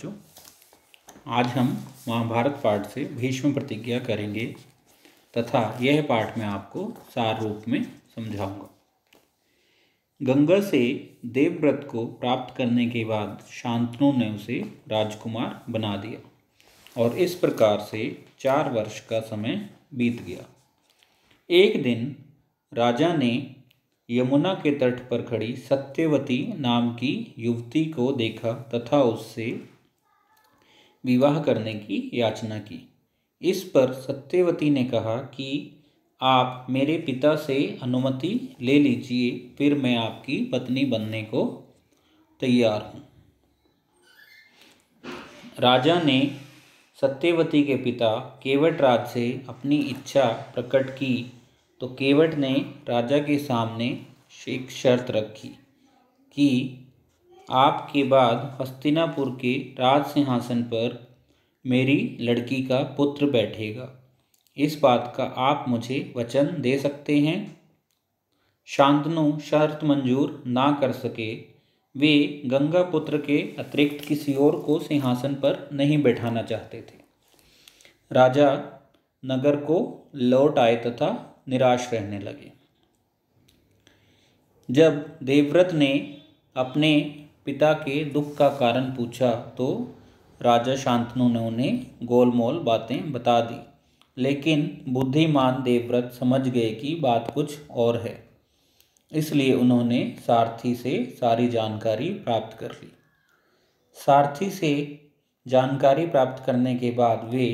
बच्चों, आज हम महाभारत पाठ से भीष्म प्रतिज्ञा करेंगे तथा यह पाठ मैं आपको सार रूप में समझाऊंगा। गंगा से देवव्रत को प्राप्त करने के बाद शांतनु ने उसे राजकुमार बना दिया और इस प्रकार से 4 वर्ष का समय बीत गया। एक दिन राजा ने यमुना के तट पर खड़ी सत्यवती नाम की युवती को देखा तथा उससे विवाह करने की याचना की। इस पर सत्यवती ने कहा कि आप मेरे पिता से अनुमति ले लीजिए, फिर मैं आपकी पत्नी बनने को तैयार हूँ। राजा ने सत्यवती के पिता केवटराज से अपनी इच्छा प्रकट की तो केवट ने राजा के सामने एक शर्त रखी कि आपके बाद हस्तिनापुर के राज सिंहासन पर मेरी लड़की का पुत्र बैठेगा। इस बात का आप मुझे वचन दे सकते हैं। शांतनु शर्त मंजूर ना कर सके। वे गंगा पुत्र के अतिरिक्त किसी और को सिंहासन पर नहीं बैठाना चाहते थे। राजा नगर को लौट आए तथा निराश रहने लगे। जब देवव्रत ने अपने पिता के दुख का कारण पूछा तो राजा शांतनु ने उन्हें गोलमोल बातें बता दी, लेकिन बुद्धिमान देवव्रत समझ गए कि बात कुछ और है। इसलिए उन्होंने सारथी से सारी जानकारी प्राप्त कर ली। सारथी से जानकारी प्राप्त करने के बाद वे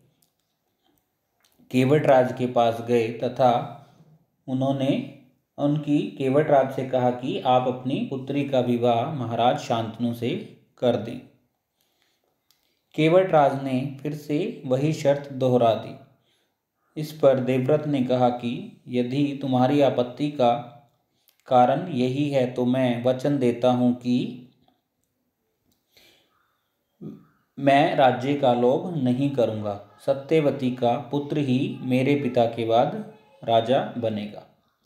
केवटराज के पास गए तथा उन्होंने उनकी केवटराज से कहा कि आप अपनी पुत्री का विवाह महाराज शांतनु से कर दें। केवटराज ने फिर से वही शर्त दोहरा दी। इस पर देवव्रत ने कहा कि यदि तुम्हारी आपत्ति का कारण यही है तो मैं वचन देता हूँ कि मैं राज्य का लोभ नहीं करूँगा। सत्यवती का पुत्र ही मेरे पिता के बाद राजा बनेगा।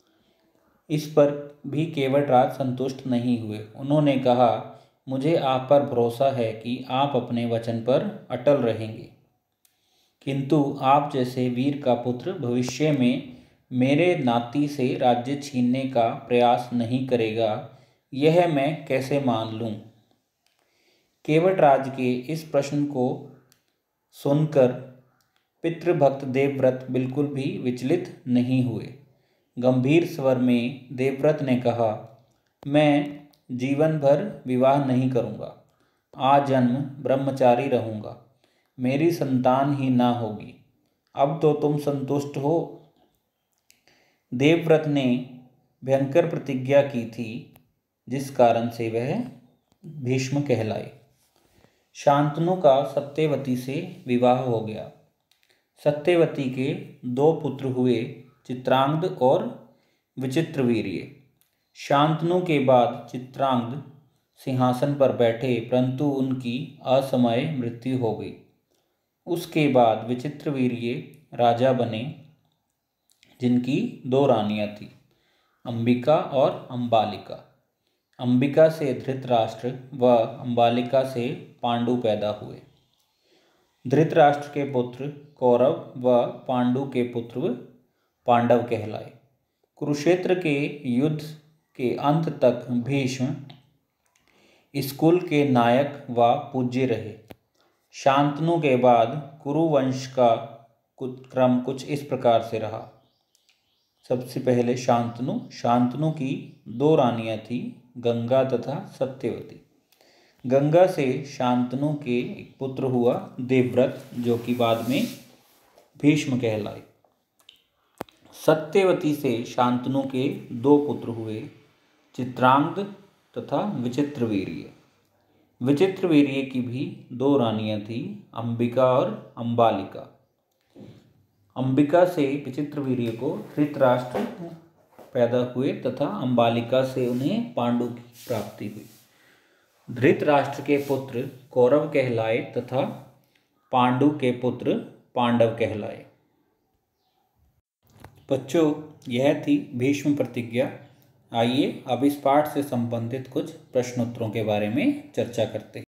इस पर भी केवटराज संतुष्ट नहीं हुए। उन्होंने कहा, मुझे आप पर भरोसा है कि आप अपने वचन पर अटल रहेंगे, किंतु आप जैसे वीर का पुत्र भविष्य में मेरे नाती से राज्य छीनने का प्रयास नहीं करेगा, यह मैं कैसे मान लूँ। केवटराज के इस प्रश्न को सुनकर पितृभक्त देवव्रत बिल्कुल भी विचलित नहीं हुए। गंभीर स्वर में देवव्रत ने कहा, मैं जीवन भर विवाह नहीं करूँगा, आजन्म ब्रह्मचारी रहूँगा, मेरी संतान ही ना होगी। अब तो तुम संतुष्ट हो। देवव्रत ने भयंकर प्रतिज्ञा की थी, जिस कारण से वह भीष्म कहलाए। शांतनु का सत्यवती से विवाह हो गया। सत्यवती के 2 पुत्र हुए, चित्रांगद और विचित्रवीर्य। शांतनु के बाद चित्रांगद सिंहासन पर बैठे, परंतु उनकी असमय मृत्यु हो गई। उसके बाद विचित्रवीर्य राजा बने, जिनकी 2 रानियां थीं, अंबिका और अंबालिका। अंबिका से धृतराष्ट्र व अंबालिका से पांडु पैदा हुए। धृतराष्ट्र के पुत्र कौरव व पांडु के पुत्र पांडव कहलाए। कुरुक्षेत्र के युद्ध के अंत तक भीष्म इस कुल के नायक व पूज्य रहे। शांतनु के बाद कुरुवंश का क्रम कुछ इस प्रकार से रहा। सबसे पहले शांतनु की 2 रानियां थीं, गंगा तथा सत्यवती। गंगा से शांतनु के एक पुत्र हुआ देवव्रत, जो कि बाद में भीष्म कहलाए। सत्यवती से शांतनु के 2 पुत्र हुए, चित्रांगद तथा विचित्रवीर्य। विचित्रवीर्य की भी 2 रानियां थीं, अंबिका और अंबालिका। अंबिका से विचित्रवीर्य को धृतराष्ट्र पैदा हुए तथा अंबालिका से उन्हें पांडु की प्राप्ति हुई। धृतराष्ट्र के पुत्र कौरव कहलाए तथा पांडु के पुत्र पांडव कहलाए। बच्चों, यह थी भीष्म प्रतिज्ञा। आइए अब इस पाठ से संबंधित कुछ प्रश्नोत्तरों के बारे में चर्चा करते हैं।